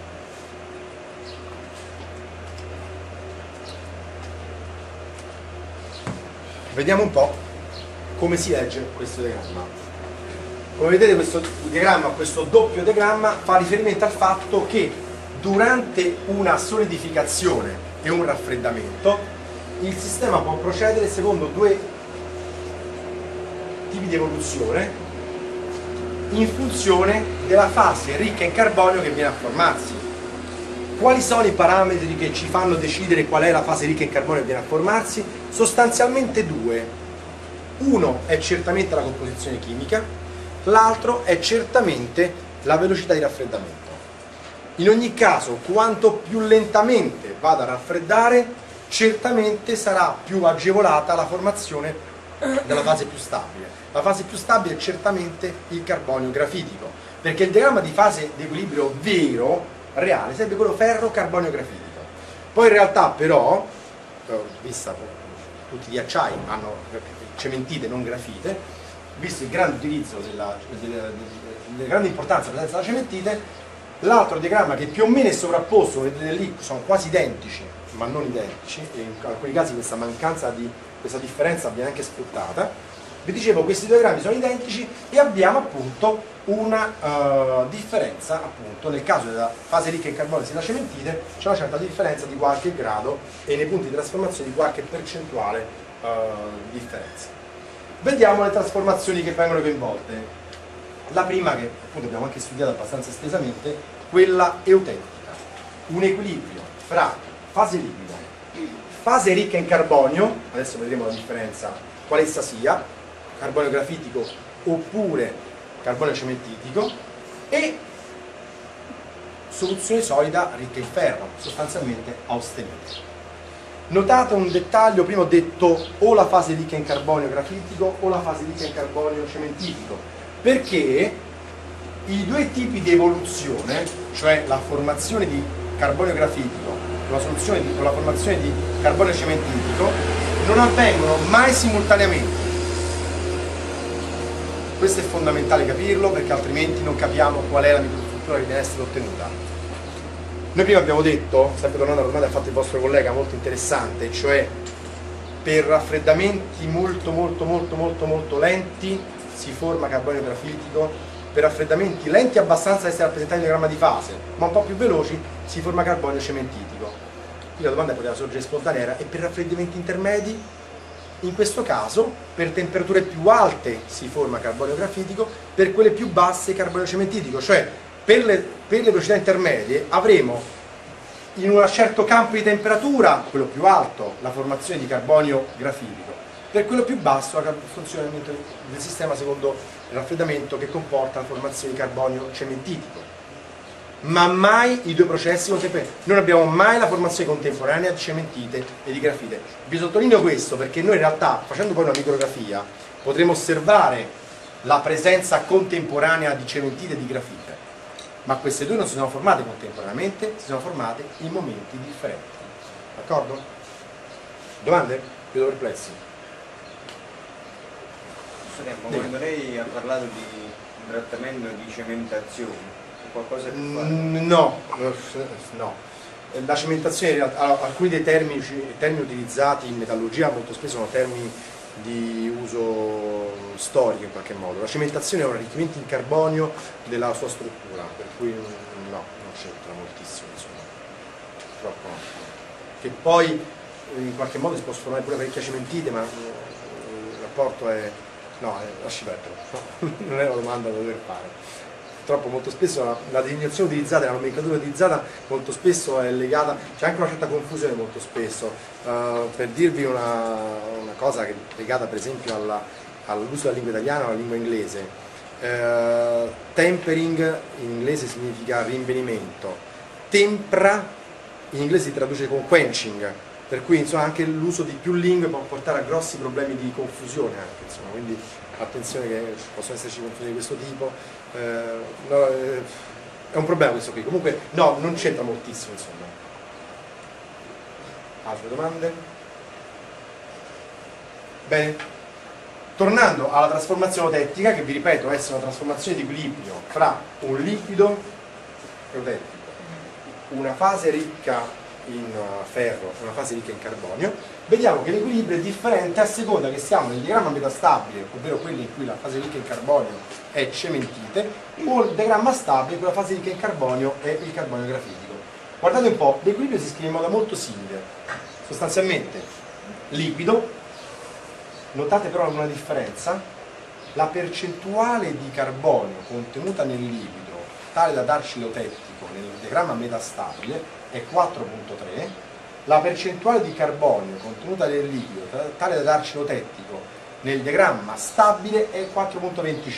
Vediamo un po' come si legge questo diagramma. Come vedete questo diagramma, questo doppio diagramma, fa riferimento al fatto che durante una solidificazione e un raffreddamento il sistema può procedere secondo due tipi di evoluzione in funzione della fase ricca in carbonio che viene a formarsi. Quali sono i parametri che ci fanno decidere qual è la fase ricca in carbonio che viene a formarsi? Sostanzialmente due. Uno è certamente la composizione chimica, l'altro è certamente la velocità di raffreddamento. In ogni caso, quanto più lentamente vado a raffreddare, certamente sarà più agevolata la formazione della fase più stabile. La fase più stabile è certamente il carbonio grafitico, perché il diagramma di fase di equilibrio vero, reale, sarebbe quello ferro-carbonio grafitico. Poi in realtà però, vista tutti gli acciai hanno cementite non grafite, visto il grande utilizzo della grande importanza della presenza della cementite, l'altro diagramma che più o meno è sovrapposto, vedete lì, sono quasi identici, ma non identici, e in alcuni casi questa mancanza di questa differenza viene anche sfruttata, Vi dicevo, questi due diagrammi sono identici e abbiamo appunto una differenza, appunto, nel caso della fase ricca in carbonio e della cementite c'è una certa differenza di qualche grado e nei punti di trasformazione di qualche percentuale di differenza. Vediamo le trasformazioni che vengono coinvolte. La prima, che appunto abbiamo anche studiato abbastanza estesamente, quella eutentica, un equilibrio fra fase liquida, fase ricca in carbonio, adesso vedremo la differenza, quale essa sia, carbonio grafitico oppure carbonio cementitico, e soluzione solida ricca in ferro, sostanzialmente austenite. Notate un dettaglio, prima ho detto o la fase ricca in carbonio grafitico o la fase ricca in carbonio cementitico, perché i due tipi di evoluzione, cioè la formazione di carbonio grafitico con la formazione di carbonio cementitico, non avvengono mai simultaneamente. Questo è fondamentale capirlo, perché altrimenti non capiamo qual è la microstruttura che deve essere ottenuta. Noi prima abbiamo detto, sempre tornando alla domanda che ha fatto il vostro collega, molto interessante, cioè per raffreddamenti molto lenti si forma carbonio grafitico, per raffreddamenti lenti abbastanza da essere rappresentati nel diagramma di fase, ma un po' più veloci si forma carbonio cementitico. Qui la domanda poteva sorgere spontanea, e per raffreddamenti intermedi? In questo caso, per temperature più alte si forma carbonio grafitico, per quelle più basse carbonio cementitico, cioè per le velocità intermedie avremo in un certo campo di temperatura, quello più alto, la formazione di carbonio grafitico, per quello più basso il funzionamento del sistema secondo il raffreddamento che comporta la formazione di carbonio cementitico. Ma mai i due processi contemporanei, non abbiamo mai la formazione contemporanea di cementite e di grafite. Vi sottolineo questo perché noi in realtà, facendo poi una micrografia, potremo osservare la presenza contemporanea di cementite e di grafite, ma queste due non si sono formate contemporaneamente, si sono formate in momenti differenti. D'accordo? Domande? Vedo perplessi. Quando lei ha parlato di trattamento di cementazione, qualcosa per fare? No. La cementazione, in realtà, alcuni dei termini utilizzati in metallurgia molto spesso sono termini di uso storico in qualche modo. La cementazione è un arricchimento in carbonio della sua struttura, per cui no, non c'entra moltissimo, insomma. Troppo no. Che poi in qualche modo si può formare pure parecchia cementite, ma il rapporto è... No, lasci perdere, no, non è una domanda da dover fare. Purtroppo molto spesso la designazione utilizzata, la nomenclatura utilizzata molto spesso è legata, c'è anche una certa confusione molto spesso. Per dirvi una cosa che è legata per esempio all'uso della lingua italiana o alla lingua inglese, tempering in inglese significa rinvenimento, tempra in inglese si traduce con quenching, per cui insomma anche l'uso di più lingue può portare a grossi problemi di confusione anche, insomma, quindi attenzione che possono esserci confusioni di questo tipo, è un problema questo qui, comunque no, non c'entra moltissimo, insomma. Altre domande? Bene, tornando alla trasformazione eutettica, che vi ripeto essere una trasformazione di equilibrio fra un liquido eutetico, una fase ricca in ferro e una fase ricca in carbonio, vediamo che l'equilibrio è differente a seconda che siamo nel diagramma metastabile, ovvero quello in cui la fase ricca in carbonio è cementite, o il diagramma stabile, in cui la fase ricca in carbonio è il carbonio grafitico. Guardate un po', l'equilibrio si scrive in modo molto simile, sostanzialmente liquido, notate però una differenza, la percentuale di carbonio contenuta nel liquido tale da darci l'eutettico nel diagramma metastabile è 4.3, la percentuale di carbonio contenuta nel liquido tale da darci l'eutettico nel diagramma stabile è 4.25.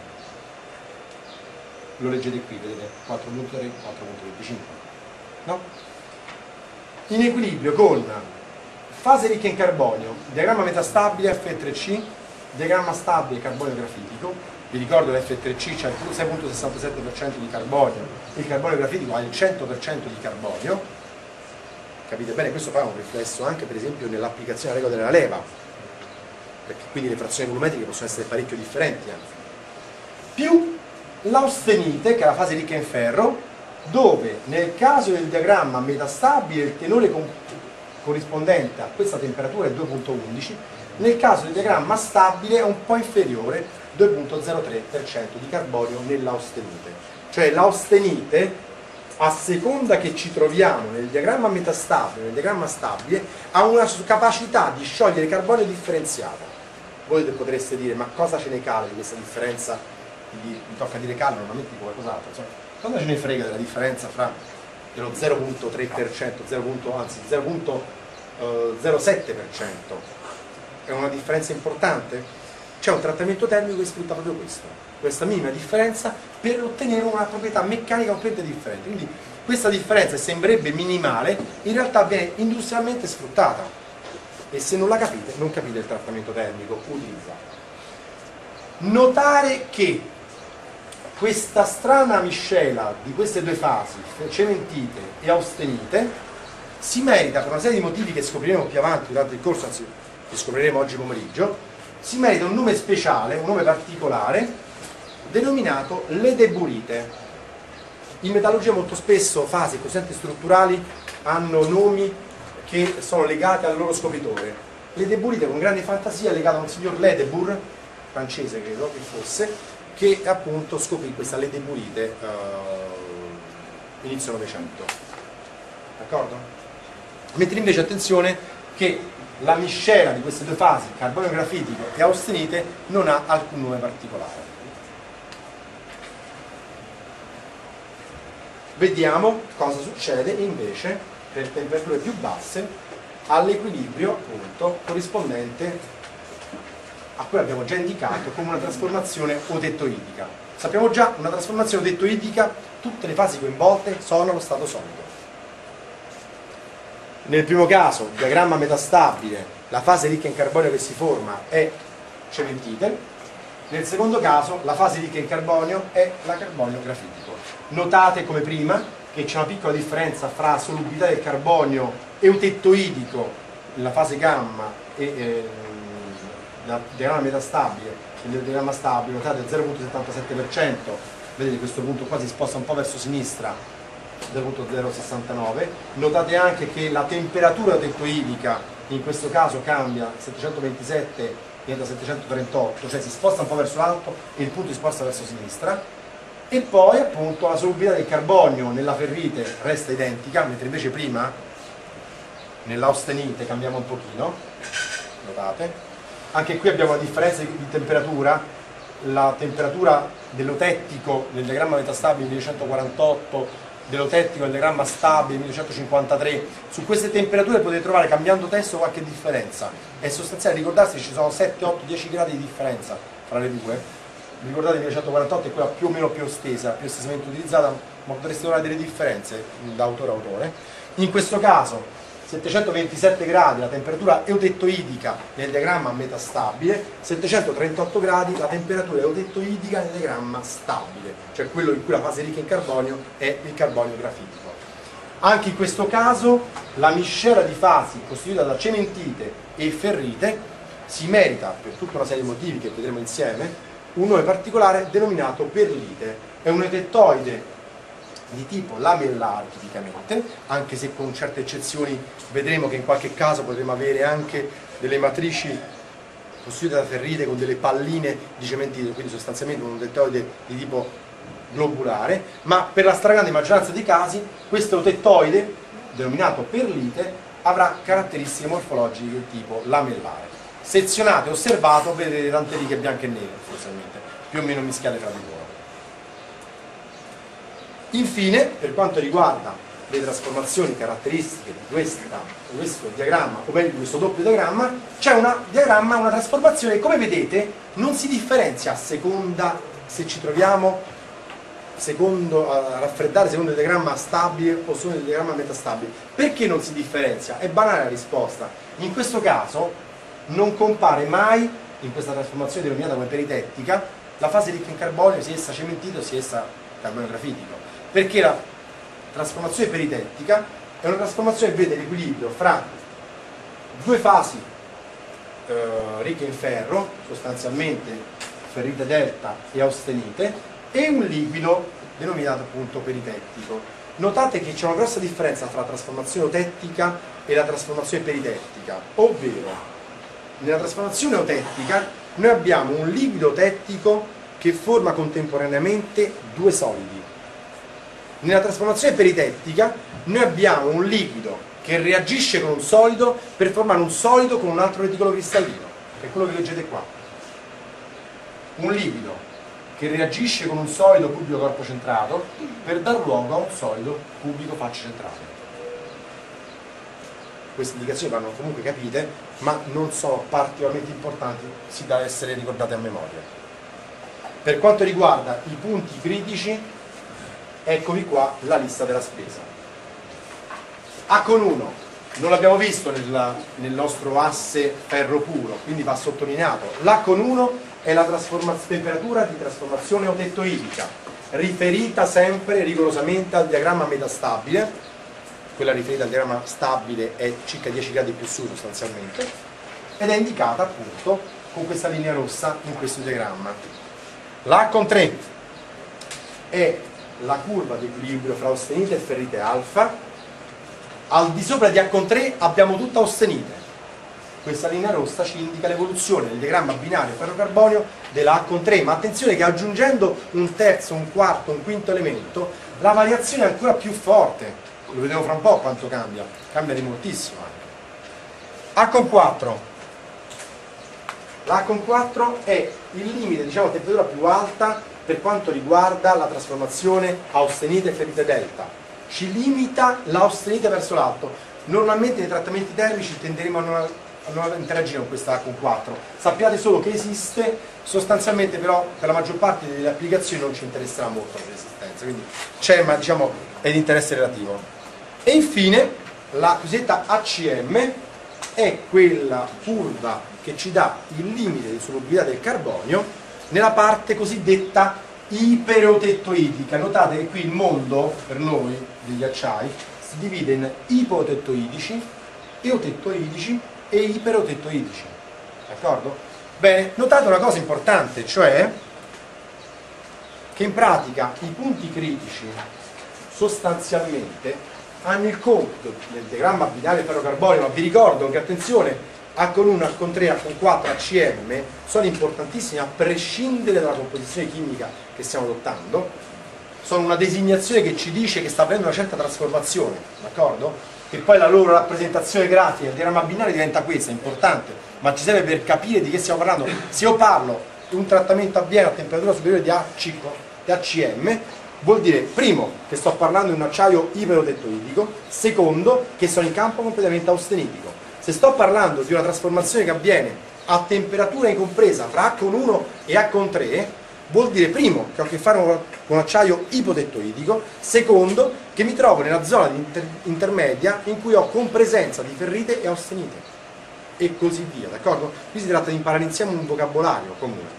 Lo leggete qui, vedete? 4.3, 4.25. No? In equilibrio con fase ricca in carbonio, diagramma metastabile F3C, diagramma stabile carbonio grafitico. Vi ricordo che l'F3C c'ha il 6.67% di carbonio, il carbonio grafitico ha il 100% di carbonio. Capite bene? Questo fa un riflesso anche per esempio nell'applicazione della regola della leva, perché quindi le frazioni volumetriche possono essere parecchio differenti anche. Più l'austenite, che è la fase ricca in ferro, dove nel caso del diagramma metastabile il tenore corrispondente a questa temperatura è 2.11, Nel caso del diagramma stabile è un po' inferiore, 2,03% di carbonio nell'austenite. Cioè l'austenite, a seconda che ci troviamo nel diagramma metastabile, nel diagramma stabile, ha una capacità di sciogliere carbonio differenziata. Voi potreste dire, ma cosa ce ne cala di questa differenza? Mi tocca dire cala, normalmente dico qualcos'altro. Insomma, cosa ce ne frega della differenza fra dello 0,3%, anzi 0,07%? È una differenza importante? C'è un trattamento termico che sfrutta proprio questo, questa minima differenza, per ottenere una proprietà meccanica completamente differente. Quindi questa differenza, che sembrerebbe minimale, in realtà viene industrialmente sfruttata, e se non la capite, non capite il trattamento termico utilizzato. Notare che questa strana miscela di queste due fasi, cementite e austenite, si merita, per una serie di motivi che scopriremo più avanti durante il corso, anzi che scopriremo oggi pomeriggio, si merita un nome speciale, un nome particolare, denominato ledeburite. In metallurgia molto spesso fasi e coefficienti strutturali hanno nomi che sono legati al loro scopritore. Ledeburite, con grande fantasia, è legato a un signor Ledebur, francese credo che fosse, che appunto scoprì questa ledeburite inizio Novecento. D'accordo? Mentre invece attenzione che la miscela di queste due fasi, carbonio grafitico e austenite, non ha alcun nome particolare. Vediamo cosa succede invece per temperature più basse all'equilibrio appunto corrispondente a cui abbiamo già indicato come una trasformazione otettoidica. Sappiamo già, una trasformazione otettoidica, tutte le fasi coinvolte sono allo stato solido. Nel primo caso, diagramma metastabile, la fase ricca in carbonio che si forma è cementite. Nel secondo caso, la fase ricca in carbonio è la carbonio grafitico. Notate come prima che c'è una piccola differenza fra solubilità del carbonio eutettoidico nella fase gamma e nel diagramma metastabile e nel diagramma stabile. Notate il 0,77%, vedete questo punto qua si sposta un po' verso sinistra, 0,069. Notate anche che la temperatura tettoidica in questo caso cambia, 727 diventa 738, cioè si sposta un po' verso l'alto e il punto si sposta verso sinistra. E poi appunto la solubilità del carbonio nella ferrite resta identica, mentre invece prima nell'austenite cambiamo un pochino, notate. Anche qui abbiamo una differenza di temperatura, la temperatura dell'eutettico nel diagramma metastabile 1148, dell'eutettico nel diagramma stabile 1253. Su queste temperature potete trovare, cambiando testo, qualche differenza. È sostanziale ricordarsi che ci sono 7, 8, 10 gradi di differenza fra le due. Ricordate 1148 è quella più o meno più estesamente utilizzata, ma potreste trovare delle differenze da autore a autore. In questo caso 727 gradi la temperatura eutettoidica nel diagramma metastabile, 738 gradi la temperatura eutettoidica nel diagramma stabile, cioè quello in cui la fase ricca in carbonio è il carbonio grafitico. Anche in questo caso la miscela di fasi costituita da cementite e ferrite si merita, per tutta una serie di motivi che vedremo insieme, un nome particolare denominato perlite. È un eutettoide di tipo lamellare tipicamente, anche se con certe eccezioni vedremo che in qualche caso potremo avere anche delle matrici costituite da ferrite con delle palline di cementite, quindi sostanzialmente un eutettoide di tipo globulare, ma per la stragrande maggioranza dei casi questo eutettoide, denominato perlite, avrà caratteristiche morfologiche del tipo lamellare. Sezionate, osservato, vedete tante righe bianche e nere, essenzialmente, più o meno mischiate fra di loro. Infine, per quanto riguarda le trasformazioni caratteristiche di questo diagramma, o meglio di questo doppio diagramma, c'è una trasformazione che, come vedete, non si differenzia a seconda se ci troviamo a raffreddare secondo il diagramma stabile o secondo il diagramma metastabile. Perché non si differenzia? È banale la risposta. In questo caso non compare mai, in questa trasformazione denominata come peritettica, la fase ricca in carbonio, sia essa cementito sia essa carbonio grafitico, perché la trasformazione peritettica è una trasformazione che vede l'equilibrio fra due fasi ricche in ferro, sostanzialmente ferrite delta e austenite, e un liquido denominato appunto peritettico. Notate che c'è una grossa differenza tra la trasformazione eutettica e la trasformazione peritettica, ovvero nella trasformazione eutettica noi abbiamo un liquido eutettico che forma contemporaneamente due solidi. Nella trasformazione peritettica noi abbiamo un liquido che reagisce con un solido per formare un solido con un altro reticolo cristallino, che è quello che leggete qua. Un liquido che reagisce con un solido cubico corpo centrato per dar luogo a un solido cubico faccia centrale. Queste indicazioni vanno comunque capite, ma non sono particolarmente importanti, si deve essere ricordate a memoria. Per quanto riguarda i punti critici, eccovi qua la lista della spesa. A con 1 non l'abbiamo visto nel nostro asse ferro puro, quindi va sottolineato. L'A con 1 è la temperatura di trasformazione eutettoidica, riferita sempre rigorosamente al diagramma metastabile. Quella riferita al diagramma stabile è circa 10 gradi più su sostanzialmente, ed è indicata appunto con questa linea rossa in questo diagramma. La con 3 è la curva di equilibrio fra austenite e ferrite alfa. Al di sopra di A con 3 abbiamo tutta austenite. Questa linea rossa ci indica l'evoluzione del diagramma binario ferro-carbonio della A con 3, ma attenzione che aggiungendo un terzo, un quarto, un quinto elemento, la variazione è ancora più forte. Lo vedremo fra un po' quanto cambia di moltissimo anche. A con 4. La A con 4 è il limite, diciamo, a temperatura più alta per quanto riguarda la trasformazione austenite e ferrite delta. Ci limita l'austenite verso l'alto. Normalmente nei trattamenti termici tenderemo a non interagire con questa A con 4. Sappiate solo che esiste, sostanzialmente però per la maggior parte delle applicazioni non ci interesserà molto la resistenza, quindi c'è, ma diciamo è di interesse relativo. E infine la cosiddetta ACM è quella curva che ci dà il limite di solubilità del carbonio nella parte cosiddetta ipereutettoidica. Notate che qui il mondo, per noi, degli acciai, si divide in ipoeutettoidici, eutettoidici e ipereutettoidici. D'accordo? Bene, notate una cosa importante, cioè che in pratica i punti critici sostanzialmente hanno il compito nel diagramma binario ferro-carbonio, ma vi ricordo che attenzione, A con 1, A con 3, A con 4, ACM sono importantissimi a prescindere dalla composizione chimica che stiamo adottando, sono una designazione che ci dice che sta avendo una certa trasformazione, d'accordo? Che poi la loro rappresentazione grafica del diagramma binario diventa questa, è importante, ma ci serve per capire di che stiamo parlando. Se io parlo di un trattamento avviene a temperatura superiore di ACM, vuol dire, primo, che sto parlando di un acciaio ipereutettoidico, secondo, che sono in campo completamente austenitico. Se sto parlando di una trasformazione che avviene a temperatura incompresa fra A con 1 e A con 3, vuol dire, primo, che ho a che fare con un acciaio ipotettoidico, secondo, che mi trovo nella zona intermedia in cui ho compresenza di ferrite e austenite, e così via, d'accordo? Qui si tratta di imparare insieme un vocabolario comune.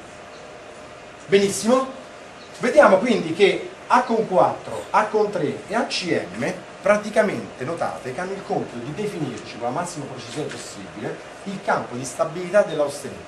Benissimo? Vediamo quindi che A con 4, A con 3 e ACM praticamente, notate, che hanno il compito di definirci con la massima precisione possibile il campo di stabilità dell'austenite,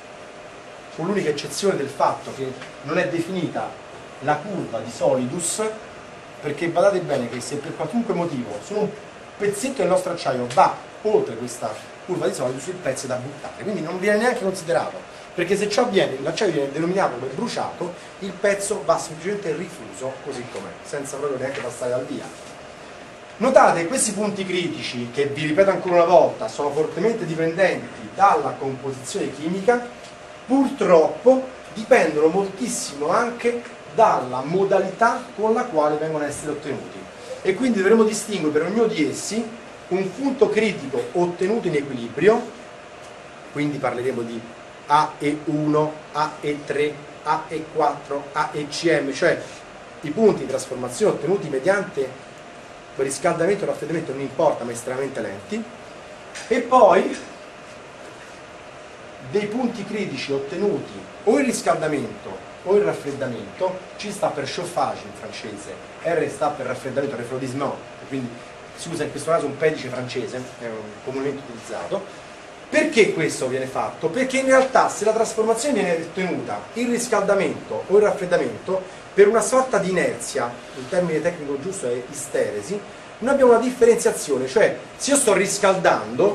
con l'unica eccezione del fatto che non è definita la curva di solidus, perché badate bene che se per qualunque motivo su un pezzetto del nostro acciaio va oltre questa curva di solidus, il pezzo è da buttare, quindi non viene neanche considerato. Perché se ciò avviene, l'acciaio viene denominato come bruciato, il pezzo va semplicemente rifuso così com'è, senza proprio neanche passare dal via. Notate che questi punti critici, che vi ripeto ancora una volta, sono fortemente dipendenti dalla composizione chimica, purtroppo dipendono moltissimo anche dalla modalità con la quale vengono a essere ottenuti. E quindi dovremo distinguere per ognuno di essi un punto critico ottenuto in equilibrio, quindi parleremo di AE1, AE3, AE4, AECM, cioè i punti di trasformazione ottenuti mediante riscaldamento o raffreddamento, non importa, ma estremamente lenti, e poi dei punti critici ottenuti o il riscaldamento o il raffreddamento, C sta per chauffage in francese, R sta per raffreddamento, refroidissement, quindi si usa in questo caso un pedice francese, è un comunemente utilizzato. Perché questo viene fatto? Perché in realtà se la trasformazione viene ottenuta il riscaldamento o il raffreddamento, per una sorta di inerzia, il termine tecnico giusto è isteresi, noi abbiamo una differenziazione, cioè se io sto riscaldando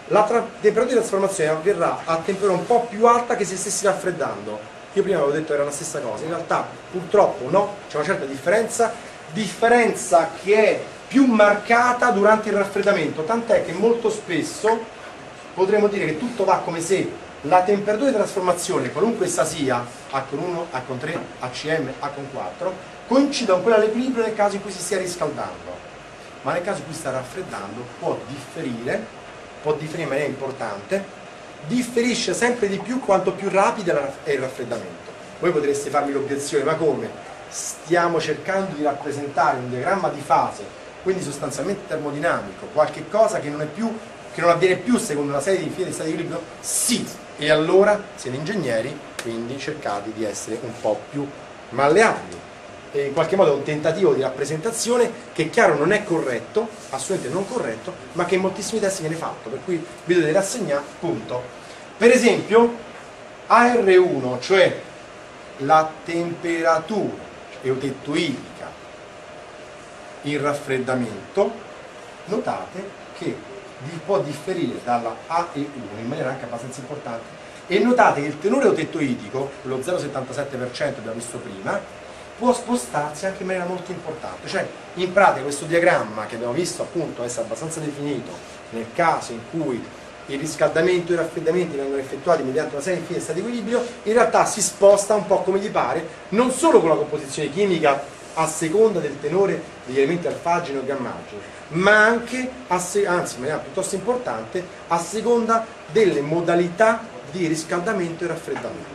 La temperatura di trasformazione avverrà a temperatura un po' più alta che se stessi raffreddando. Io prima avevo detto che era la stessa cosa, in realtà purtroppo no, c'è una certa differenza che è più marcata durante il raffreddamento, tant'è che molto spesso potremmo dire che tutto va come se la temperatura di trasformazione, qualunque essa sia, H con 1, H con 3, HCm, H con 4, coincida con quella all'equilibrio nel caso in cui si stia riscaldando, ma nel caso in cui sta raffreddando può differire in maniera importante, differisce sempre di più quanto più rapido è il raffreddamento. Voi potreste farmi l'obiezione, ma come? Stiamo cercando di rappresentare un diagramma di fase, quindi sostanzialmente termodinamico, qualche cosa che non avviene più secondo una serie di file di stati di equilibrio? Sì, e allora siete ingegneri, quindi cercate di essere un po' più malleabili. E in qualche modo è un tentativo di rappresentazione che, chiaro, non è corretto, assolutamente non corretto, ma che in moltissimi testi viene fatto, per cui vi dovete rassegnare, punto. Per esempio, AR1, cioè la temperatura eutettoidica in raffreddamento, notate che può differire dalla AE1 in maniera anche abbastanza importante, e notate che il tenore eutettoidico, quello 0,77% abbiamo visto prima, può spostarsi anche in maniera molto importante, cioè in pratica questo diagramma che abbiamo visto appunto essere abbastanza definito nel caso in cui il riscaldamento e i raffreddamenti vengono effettuati mediante una serie di file di stati di equilibrio, in realtà si sposta un po' come gli pare, non solo con la composizione chimica a seconda del tenore degli elementi alfageni o gammageni, ma anche, anzi in maniera piuttosto importante, a seconda delle modalità di riscaldamento e raffreddamento.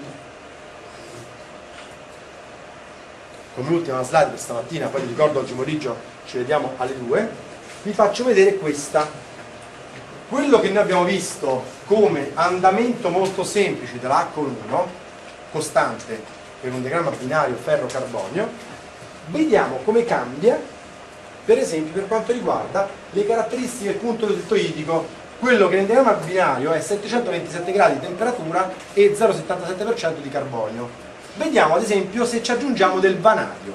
Come ultima slide per stamattina, poi vi ricordo oggi pomeriggio ci vediamo alle 2, vi faccio vedere questa. Quello che noi abbiamo visto come andamento molto semplice della H con 1, costante per un diagramma binario ferro-carbonio, vediamo come cambia, per esempio, per quanto riguarda le caratteristiche del punto eutettoidico. Quello che nel diagramma binario è 727 gradi di temperatura e 0,77% di carbonio. Vediamo ad esempio se ci aggiungiamo del vanadio.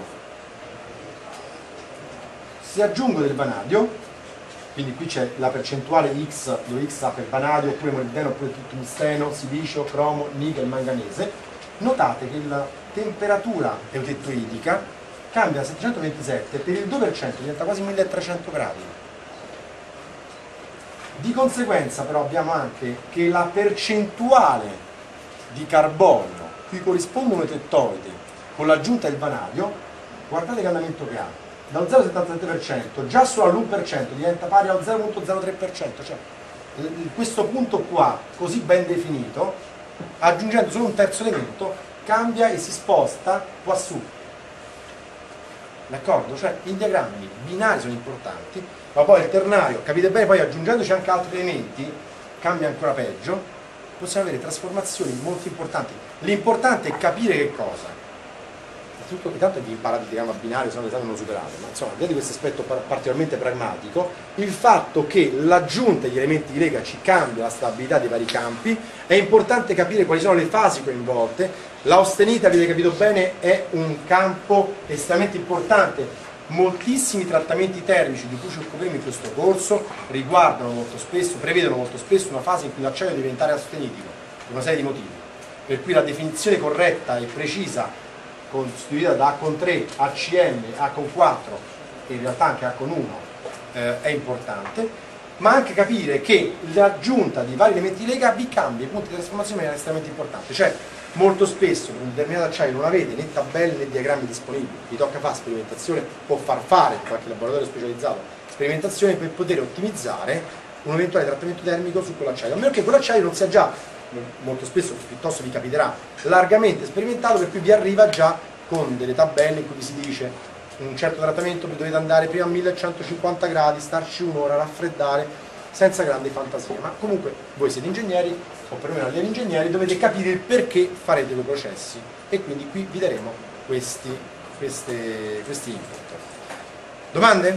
Se aggiungo del vanadio, quindi qui c'è la percentuale X, dove X sta per vanadio, oppure molibdeno, oppure tungsteno, silicio, cromo, nichel, manganese, notate che la temperatura eutettoidica cambia da 727 per il 2%, diventa quasi 1300 gradi. Di conseguenza però abbiamo anche che la percentuale di carbonio cui corrisponde un eutettoide con l'aggiunta del vanadio, guardate che andamento che ha, dal 0,77% già solo all'1% diventa pari al 0,03%, cioè questo punto qua, così ben definito, aggiungendo solo un terzo elemento, cambia e si sposta qua su. D'accordo? Cioè i diagrammi binari sono importanti, ma poi il ternario, capite bene, poi aggiungendoci anche altri elementi, cambia ancora peggio, possiamo avere trasformazioni molto importanti. L'importante è capire che cosa. Tutto intanto vi imparate il diagramma binario, se no l'esame non lo superate, ma insomma, al di là di questo aspetto particolarmente pragmatico, il fatto che l'aggiunta degli elementi di lega ci cambia la stabilità dei vari campi, è importante capire quali sono le fasi coinvolte. L'austenite, avete capito bene, è un campo estremamente importante. Moltissimi trattamenti termici di cui ci occuperemo in questo corso riguardano molto spesso, prevedono molto spesso una fase in cui l'acciaio deve diventare austenitico, per una serie di motivi, per cui la definizione corretta e precisa, costituita da H con 3, HCm, H con 4 e in realtà anche H con 1 è importante, ma anche capire che l'aggiunta di vari elementi di lega vi cambia i punti di trasformazione in maniera estremamente importante. Cioè molto spesso per un determinato acciaio non avete né tabelle né diagrammi disponibili, vi tocca fare sperimentazione o far fare in qualche laboratorio specializzato sperimentazione per poter ottimizzare un eventuale trattamento termico su quell'acciaio, a meno che quell'acciaio non sia già, molto spesso piuttosto vi capiterà, largamente sperimentato, per cui vi arriva già con delle tabelle in cui vi si dice un certo trattamento dovete andare prima a 1150 gradi, starci un'ora, raffreddare, senza grande fantasia. Ma comunque voi siete ingegneri, o perlomeno allievi ingegneri, dovete capire il perché farete quei processi, e quindi qui vi daremo questi input. Domande?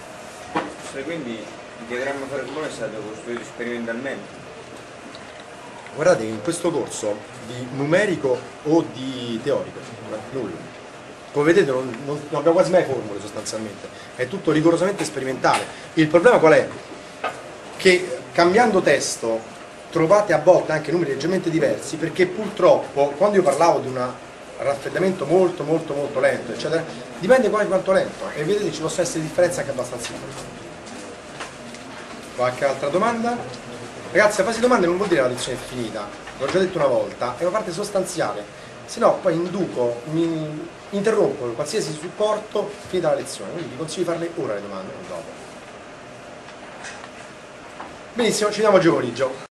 Quindi il diagramma ferro-carbonio è stato costruito sperimentalmente? Guardate che in questo corso di numerico o di teorico, nulla. Come vedete non abbiamo quasi mai formule sostanzialmente, è tutto rigorosamente sperimentale. Il problema qual è? Che cambiando testo trovate a volte anche numeri leggermente diversi, perché purtroppo quando io parlavo di un raffreddamento molto lento, eccetera, dipende poi quanto lento, e vedete ci possono essere differenze anche abbastanza importanti. Qualche altra domanda? Ragazzi, la fase di domande non vuol dire la lezione è finita, l'ho già detto una volta, è una parte sostanziale, se no poi mi interrompo qualsiasi supporto finita la lezione, quindi vi consiglio di farle ora le domande, non dopo. Benissimo, ci vediamo oggi pomeriggio.